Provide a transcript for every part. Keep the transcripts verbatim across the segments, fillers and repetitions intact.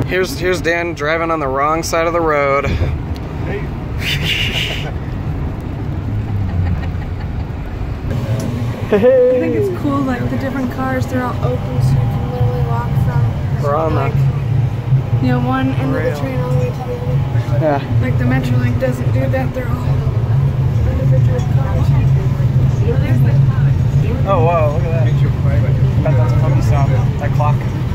Here's here's Dan driving on the wrong side of the road. Hey. Hey. I think it's cool, like the different cars, they're all open, so you can literally walk from. We're on like, the you know, one end rail. of the train all the way to the other. Yeah. Like the Metrolink doesn't do that, they're all individual cars. Oh wow, look at that. I bet that's a puppy stop. That clock.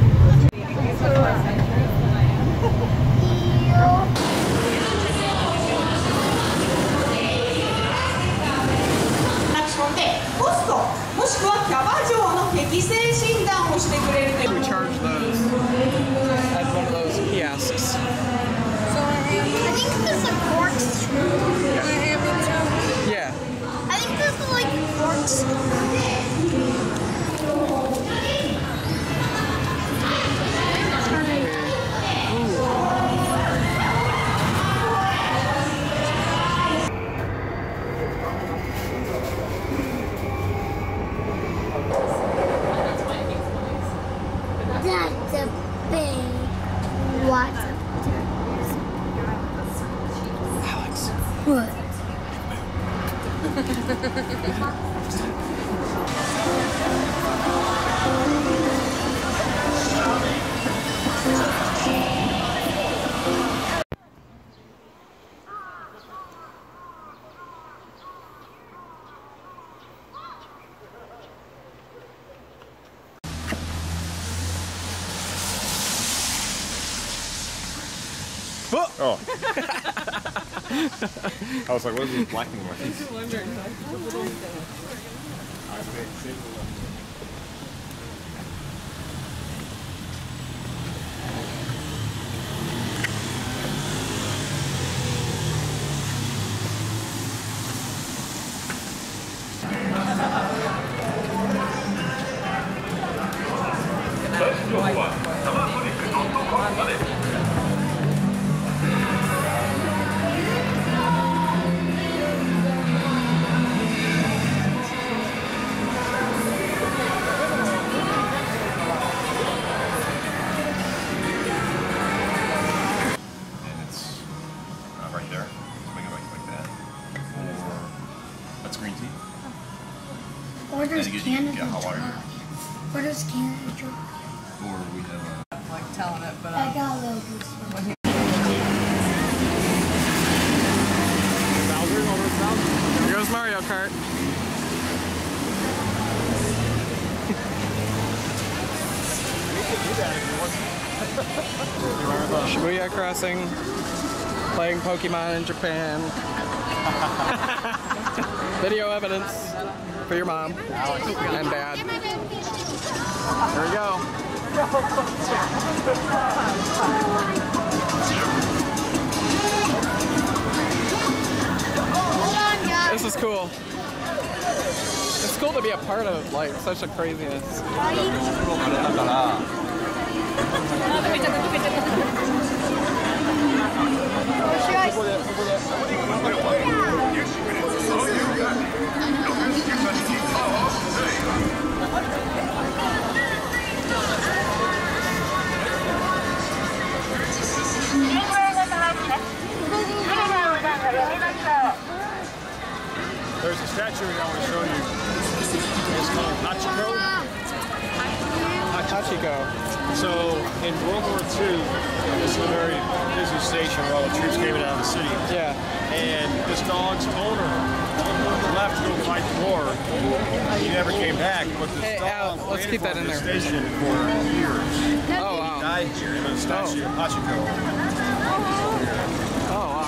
We charge those at one of those kiosks. So I think this is a corkscrew. Yeah. Yeah. I think this is like a corkscrew. That's a big water. Alex. What? Oh. I was like, what is this black and white? Where does Canada get hot water here. Where does Canada drop? Or we have a like telling it, but I um, got a little goosebumps. Here goes Mario Kart. Shibuya Crossing, playing Pokemon in Japan. Video evidence for your mom and dad. Here we go. This is cool. It's cool to be a part of like such a craziness. There's a statue I want to show you. It's called Hachiko. Hachiko. So in World War Two, this is a very busy station where all the troops came in out of the city. Yeah. And this dog's owner left to go fight the war. He never came back, but the Hey, dog Al, let's keep that in there. station for years. Oh wow. He died here in a statue of Hachiko. Oh wow.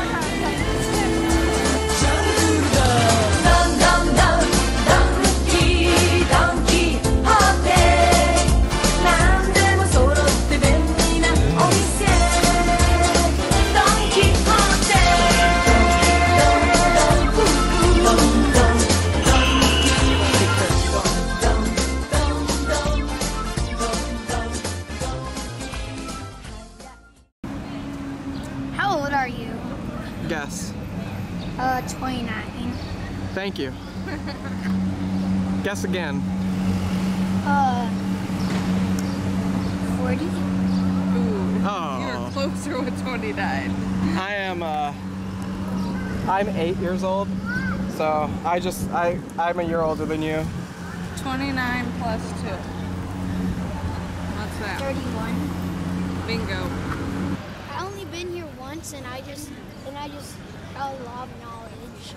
How old are you? Guess. Uh, twenty-nine. Thank you. Guess again. Uh, forty? ooh. Oh. You were closer with twenty-nine. I am, uh, I'm eight years old, so I just, I, I'm a year older than you. twenty-nine plus two. What's that? thirty-one. Bingo. I only been here once, and I just, and I just got a lot of knowledge.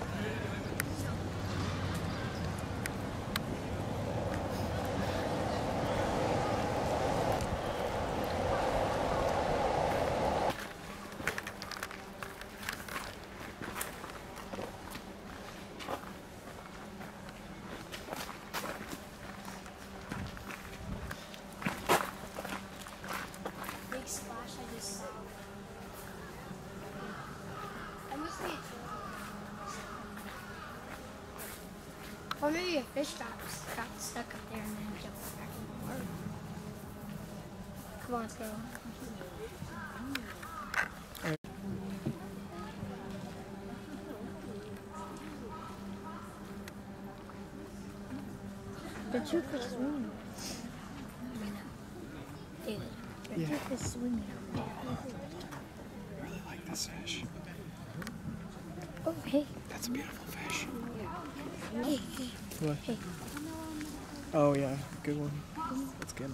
Big splash I just saw. That must be a turtle. Or maybe a fish got, got stuck up there and then jumped back in the water. Come on, let's go. The two fish swimming. David, the Yeah. two fish swimming out there. I really like this fish. Oh, hey. That's a beautiful fish. Hey, hey. What? Hey. Oh yeah, good one. That's good.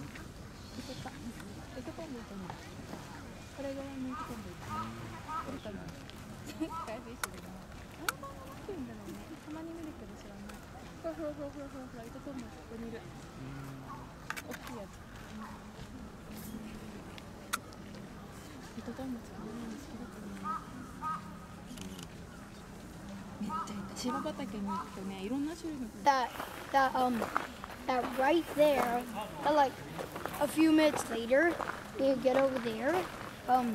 That, that, um, that right there, that like a few minutes later, you get over there, um,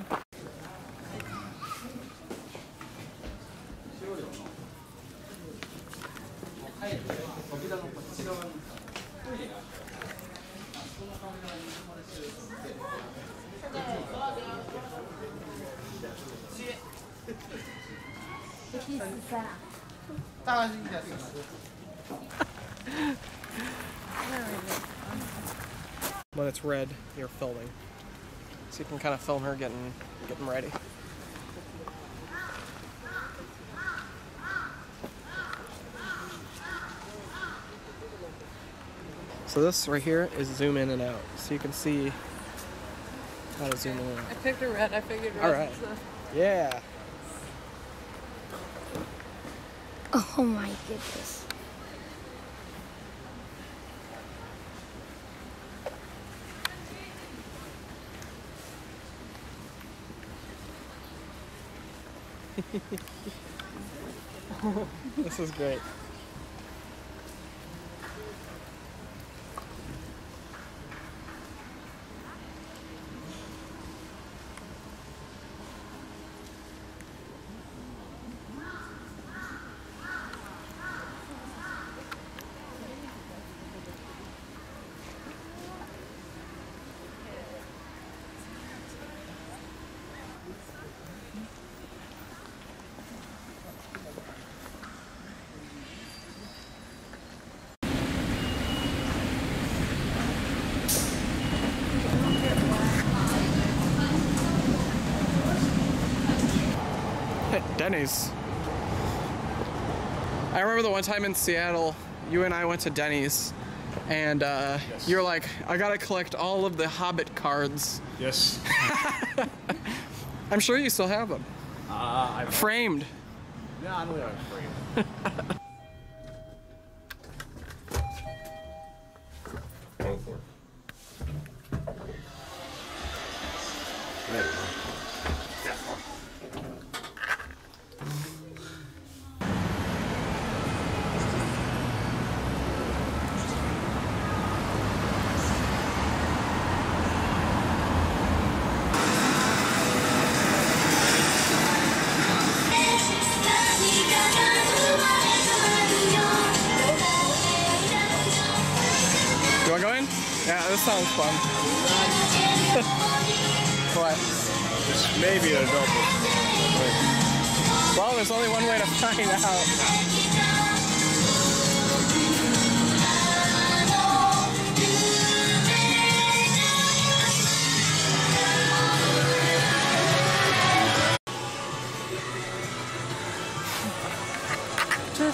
When it's red, you're filming. So you can kind of film her getting getting ready. So this right here is zoom in and out. So you can see how to zoom in and I out. picked a red. I figured red. All right. was the- Yeah. oh my goodness. This is great. Denny's. I remember the one time in Seattle, you and I went to Denny's, and uh, Yes. you were like, I gotta collect all of the Hobbit cards. Yes. I'm sure you still have them. Uh, I'm Framed. no, I don't know. I'm afraid. Go for it. You wanna go in? Yeah, this sounds fun. What? This may be an adult book. Well, there's only one way to find out.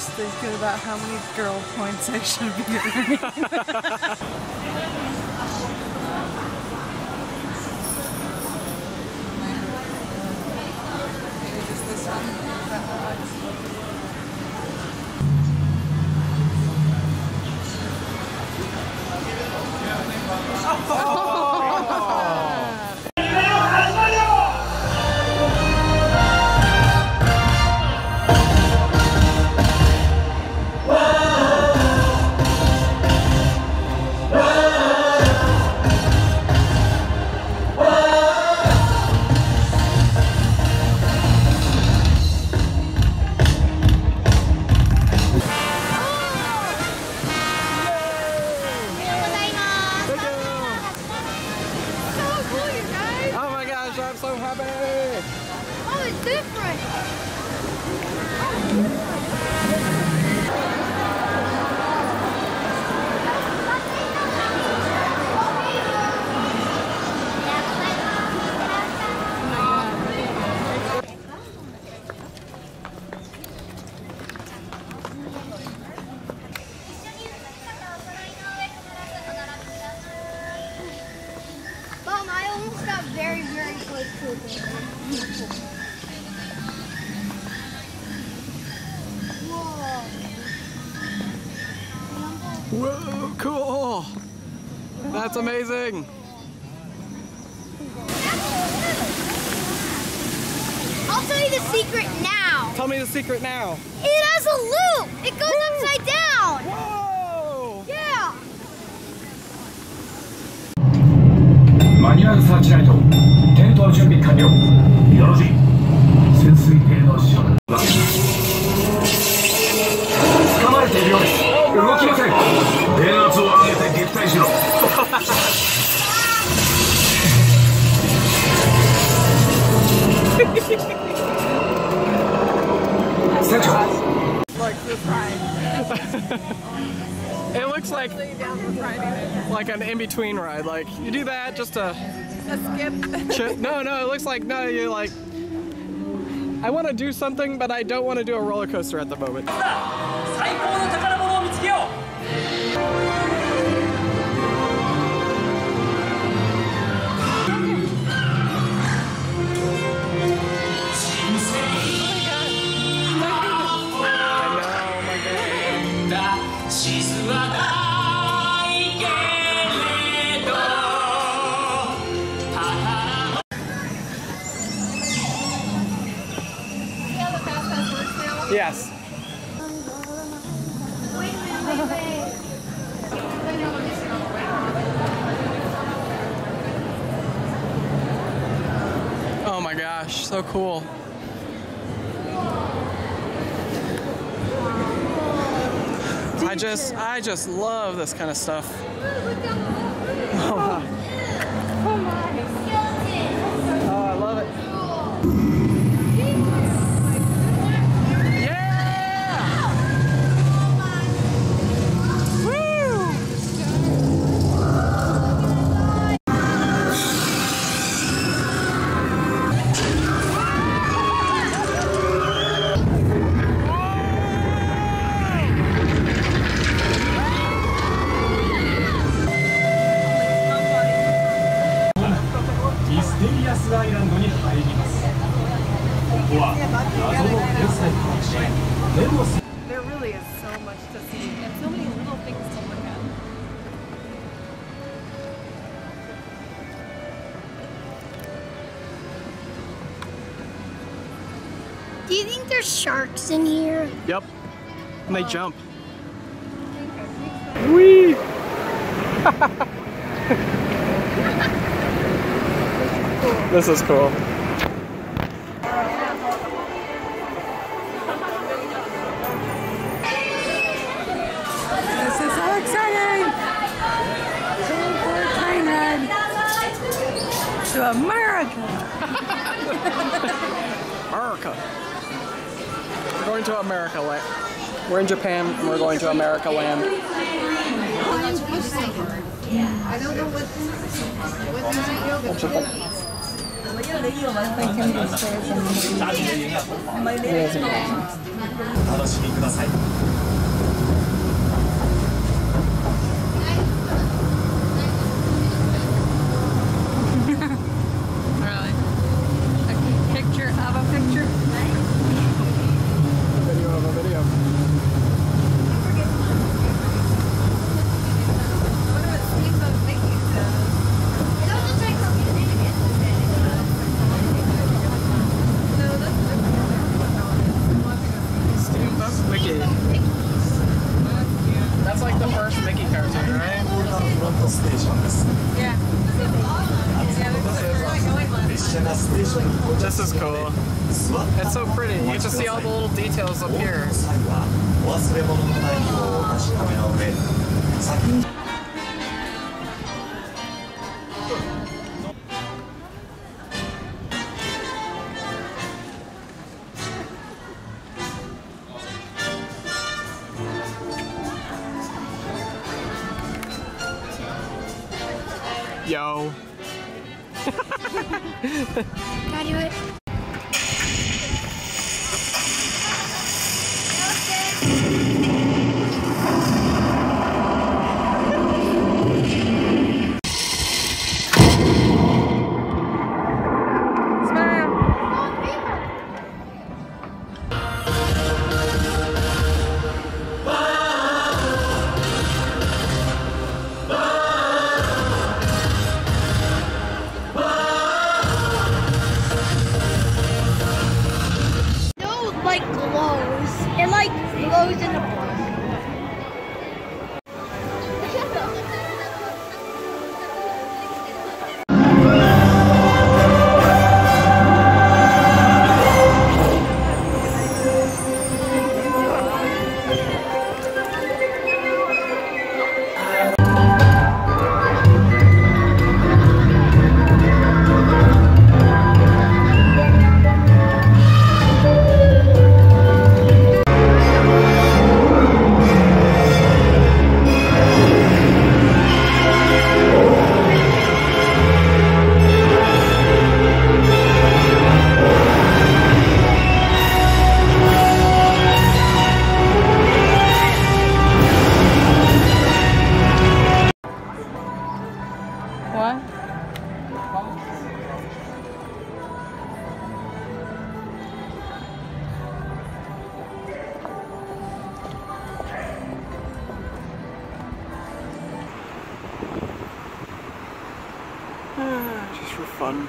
just thinking about how many girl points I should be earning. Maybe just this one. That I'm so happy! Oh, it's different! Mom, I almost got very, very close to it. Whoa. Whoa, cool! That's amazing! I'll tell you the secret now. Tell me the secret now. It has a loop. It goes Woo. upside down. Whoa! Yeah. マニュアルサーチライト点灯準備完了。よろしい。潜水艇のショット。掴まれているようです。動きません。電圧を上げて撃退しろ。船長。 like this ride. It looks like Down with riding it. like an in-between ride. Like you do that just to A skip. ch- no, no. It looks like no. You like. I want to do something, but I don't want to do a roller coaster at the moment. 最高の宝物を見つけよう。 Yes. Wait, wait, wait, wait. Oh my gosh, so cool. I just, I just love this kind of stuff. Oh, wow. Oh, I love it. There really is so much to see and so many little things to look at. Do you think there's sharks in here? Yep. And they jump. Whee! This is cool. This is so exciting! Going for a train ride to America! America. We're going to America land. We're in Japan and we're going to America land. I don't know what, what is it yoga? Picture of a picture. Video of a video. Steamboat Mickey. That's like the first Mickey cartoon, right? Yeah. This is cool. It's so pretty. You get to see all the little details up here. Yo. Can I do it? Like glows. It like glows in the dark. What? Just for fun.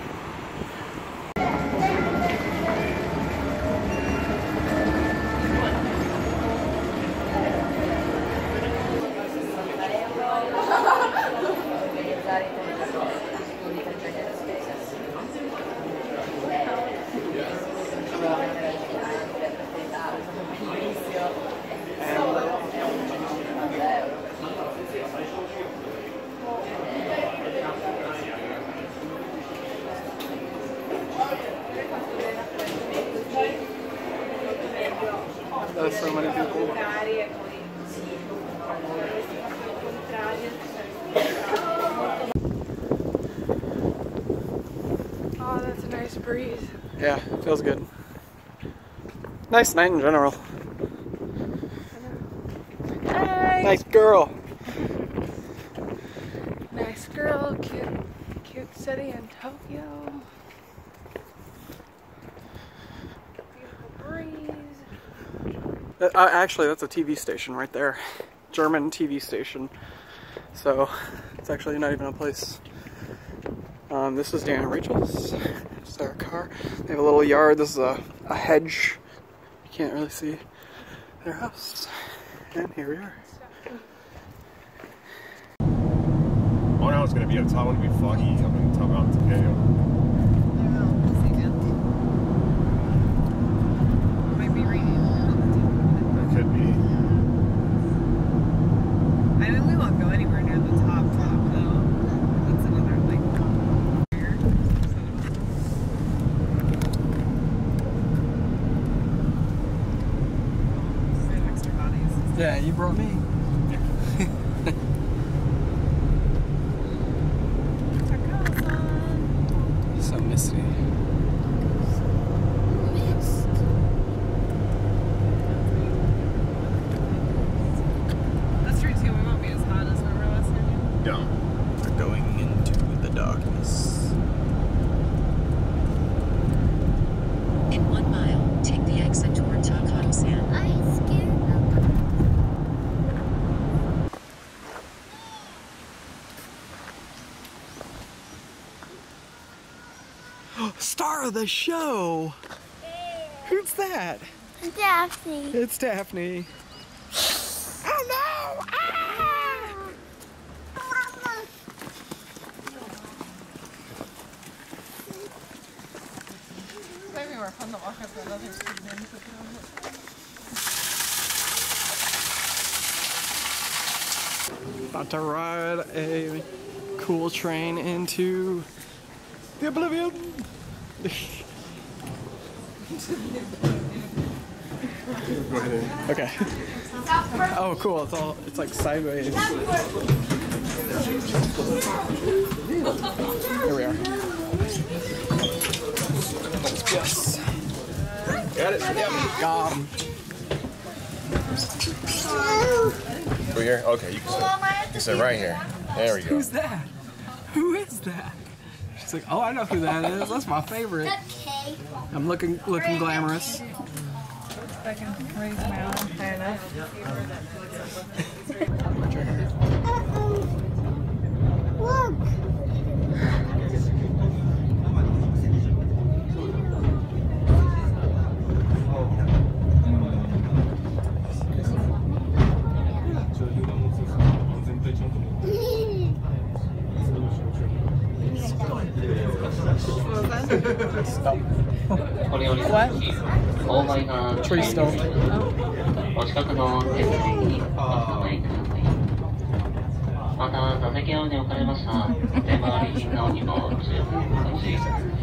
There's so many people. Oh, that's a nice breeze. Yeah, feels good. Nice night in general. Hey! Nice girl. Nice girl, cute, cute city in Tokyo. Beautiful breeze. Uh, actually, that's a T V station right there. German T V station. So, it's actually not even a place. Um, this is Dan and Rachael's. It's their car. They have a little yard. This is a, a hedge. You can't really see their house. And here we are. Oh, now it's gonna be a top. It's gonna be foggy up in top out Takeo. Could be. I mean, we won't go anywhere near the top top though. That's another like here. So extra bodies. Yeah, you brought me. So missy. Star of the show! Who's that? Daphne. It's Daphne. Oh no! Ah! About to ride a cool train into the oblivion. Okay. Oh, cool. It's all, it's like sideways. Here we are. Yes. Got it? Yeah. Got him. Over here? Okay, you can sit. You can sit right here. There we go. Who's that? Who is that? She's like, oh, I know who that is. That's my favorite. I'm looking, looking glamorous. I can raise my arm high enough. Look. What? Tree stump. お近くの手すりにお構いください。また座席用に置かれました手回り品なおにもご注意ください。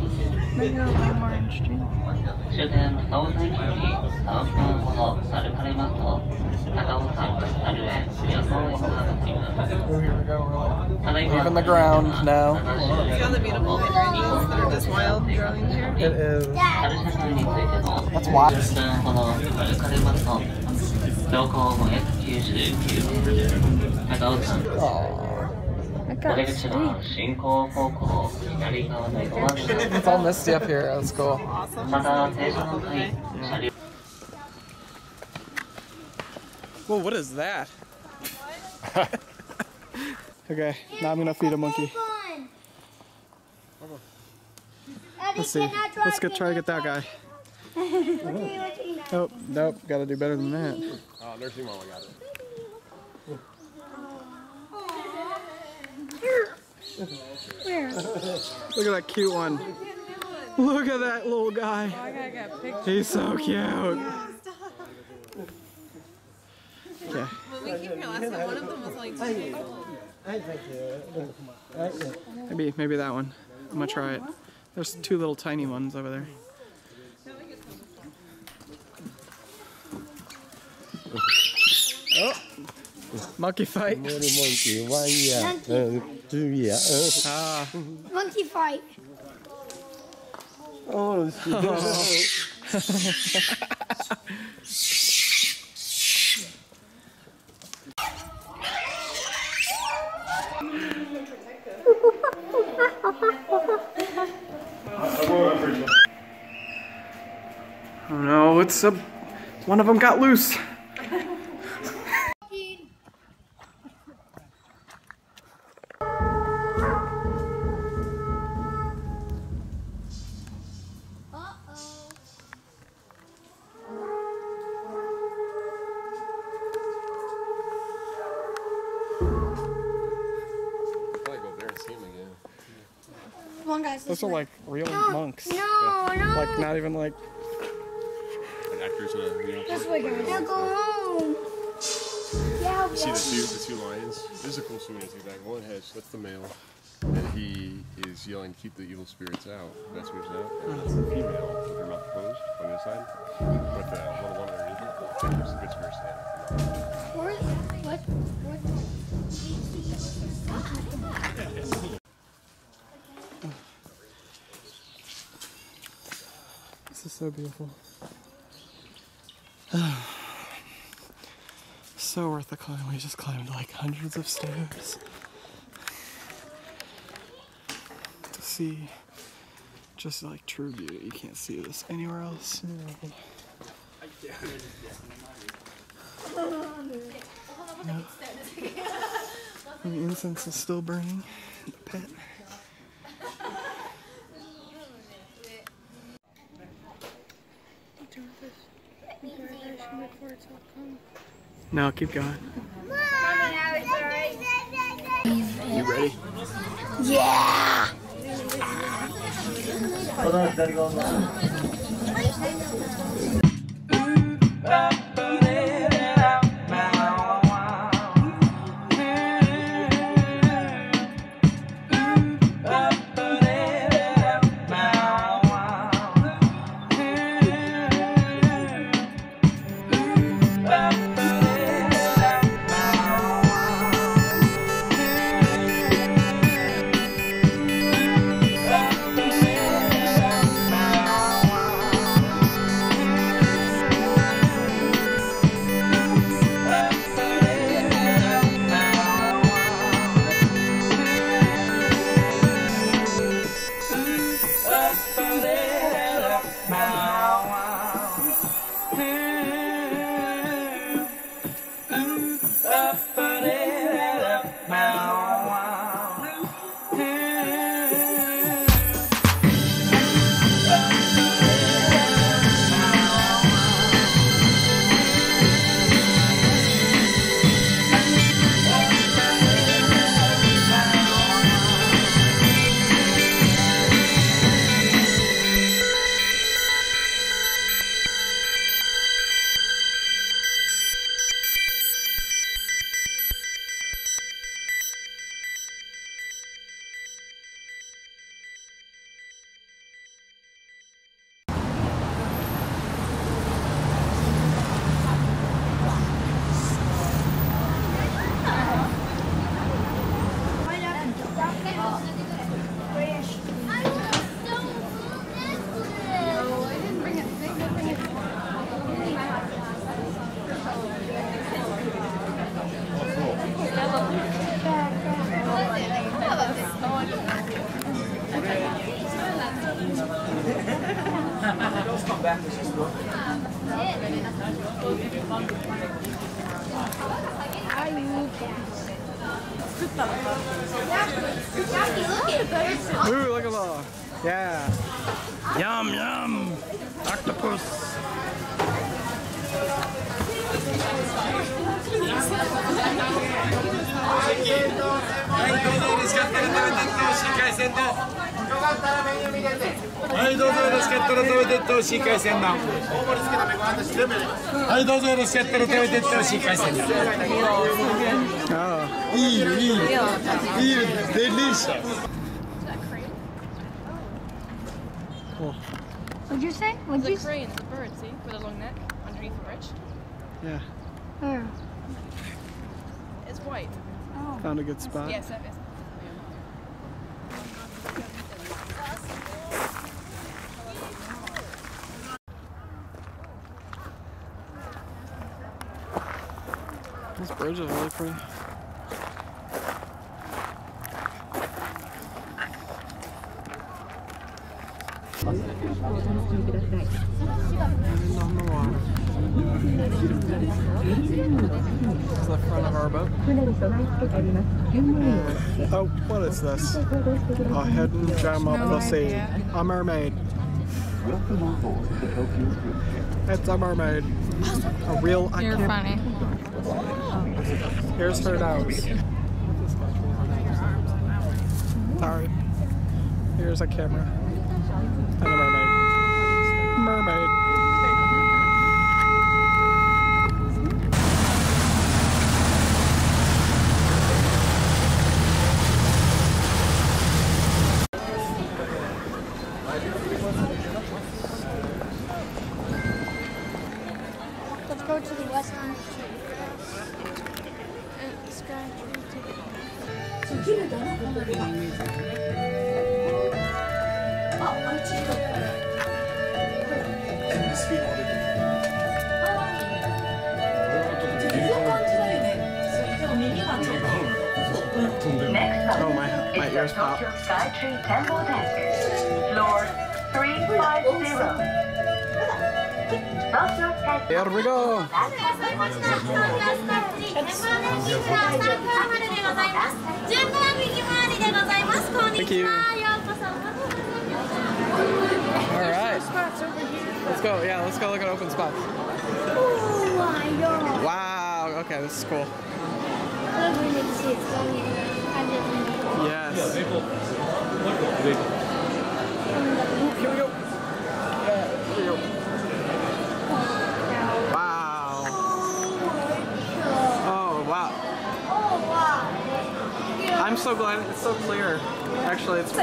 終点スタオズ駅よりさんぷんほど歩かれますと高尾山春へ旅行へと向かいます。 Leaving the ground now. See all the beautiful hydrangeas that are just wild growing here? It is. 春車中についての That's wild. じゅっぷんほど歩かれますと標高ごひゃくきゅうじゅうきゅうメートル高尾山。 お出口は進行方向左側のドアです。 It's all misty up here. That's cool. また停車の際車両 Whoa, what is that? Okay, now I'm gonna feed a monkey. Let's see. Let's get try to get that guy. Oh, nope. Gotta do better than that. Oh, nursing mama got it. Where? Look at that cute one. Look at that little guy. I gotta get pictures. He's so cute. Okay. When we came here last time, one of them was like two years old. Maybe, maybe that one. I'm gonna try it. There's two little tiny ones over there. Oh, monkey fight. Monkey, one year, uh, two year. Uh. Ah. Monkey fight. Oh, Oh no, it's a... One of them got loose. Come on, guys. Those are like real monks. No, no. Like not even like... Like actors in a uniform. This way, guys. Now go home. Yeah, See the two, the two lions? This is a cool souvenir to take back. One has, that's the male, and he is yelling, keep the evil spirits out. That's who's out. And that's the female, with her mouth closed on the other side, with the little one underneath it. There's the good spirits out. Where, what? What? This is so beautiful. So worth the climb. We just climbed like hundreds of stairs to see just like true beauty. You can't see this anywhere else in the world. Yeah. And the incense is still burning in the pit. No, keep going. You ready? Yeah! Ooh, look at that. Yeah. Yum, yum. Octopus. Oh. Eat, eat, eat, delicious. Cool. What'd you say? What'd you The crane, the bird, see? With a long neck underneath the bridge. Yeah. Where? It's white. Oh. Found a good spot. Yes, that is. This bridge is really pretty. And on the water. This is the front of our boat. And, oh, what is this? A hidden gem of the sea. A mermaid. It's a mermaid. A real. I You're can't, funny. Here's her nose. Sorry. Here's a camera. And a mermaid. Mermaid. Let's go to the west end. Oh, my, my ears pop. Skytree Temple Deck, floor three fifty. Here we go. Thank you. All right. Let's go. Yeah, let's go look at open spots. Wow. wow, okay, this is cool. Yes. Here we go. Here we go. Wow. Oh, wow. I'm so glad it's so clear. Actually, it's.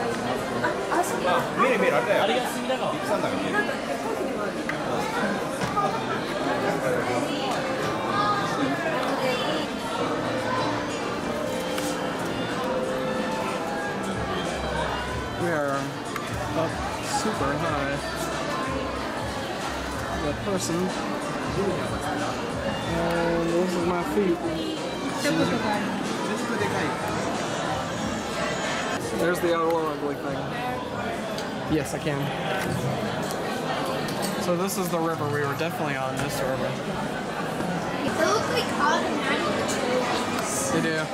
We are up super high. The person. And this is my feet. There's the other ugly thing. Yes, I can. So this is the river. We were definitely on this river. They look like automatic trees. They do.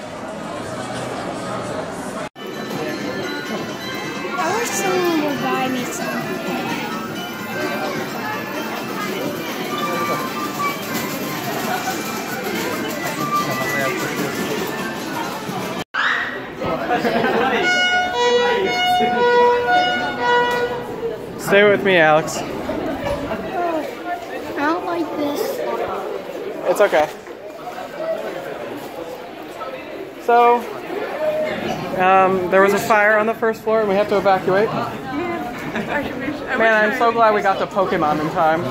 I wish someone would buy me something. Stay with me, Alex. Oh, I don't like this. It's okay. So, um, there was a fire on the first floor and we have to evacuate. Man, I'm so glad we got to Pokemon in time.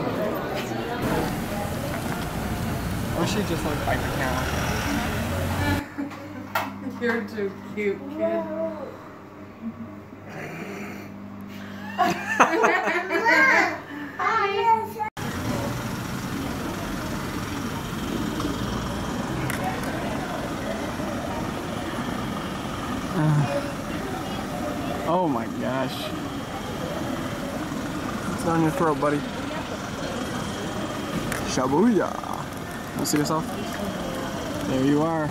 Or she just like bite the camera. You're too cute, kid. Oh my gosh. It's on your throat, buddy. Shabuya. Want to see yourself? There you are.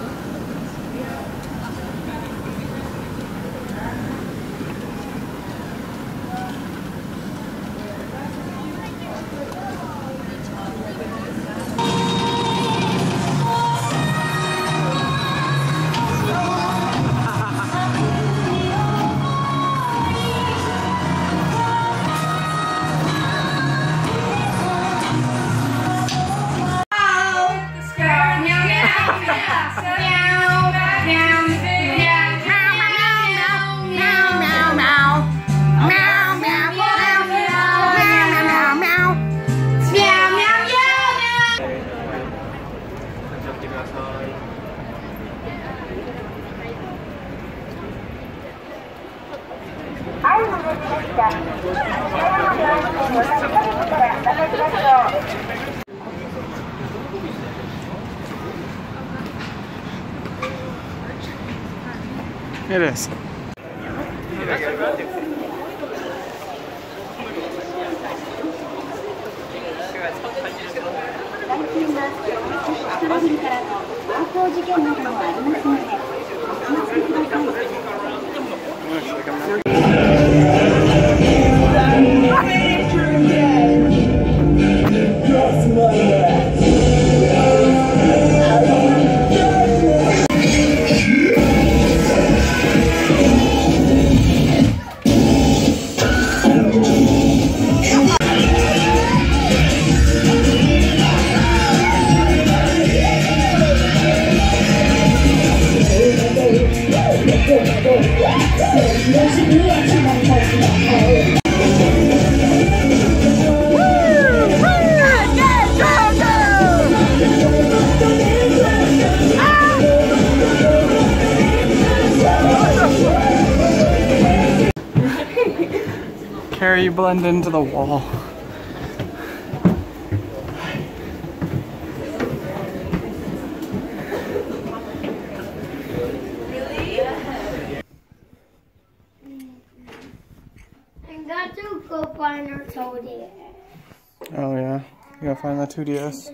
It is. Cari, you blend into the wall. I got to go find our two D S. Oh yeah, you gotta find that two D S.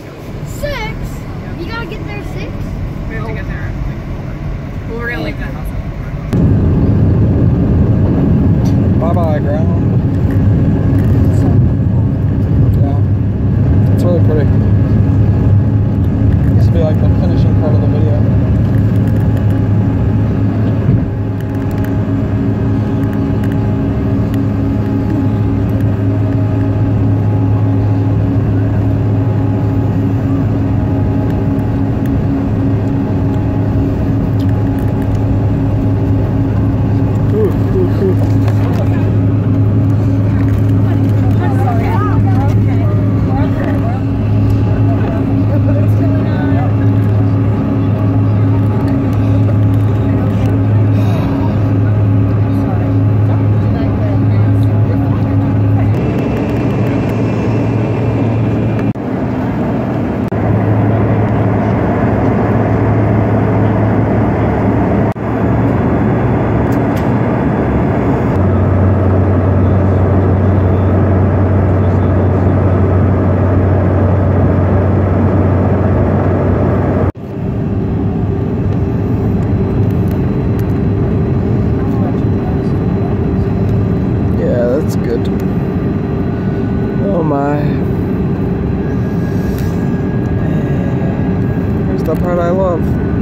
Six? You gotta get there six? We have to get there at like four. Well, we're gonna leave the house. background. Yeah, it's really pretty. This will be like the finishing part of the video. That's good. Oh my. Here's the part I love.